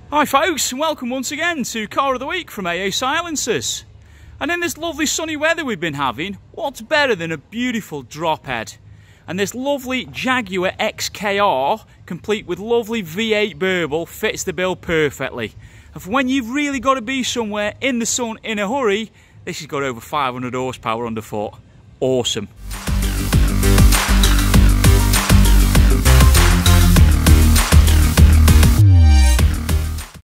Hi folks, and welcome once again to Car of the Week from AA Silencers. And in this lovely sunny weather we've been having, what's better than a beautiful drophead? And this lovely Jaguar XKR, complete with lovely V8 burble, fits the bill perfectly. And for when you've really got to be somewhere in the sun in a hurry, this has got over 500 horsepower underfoot. Awesome.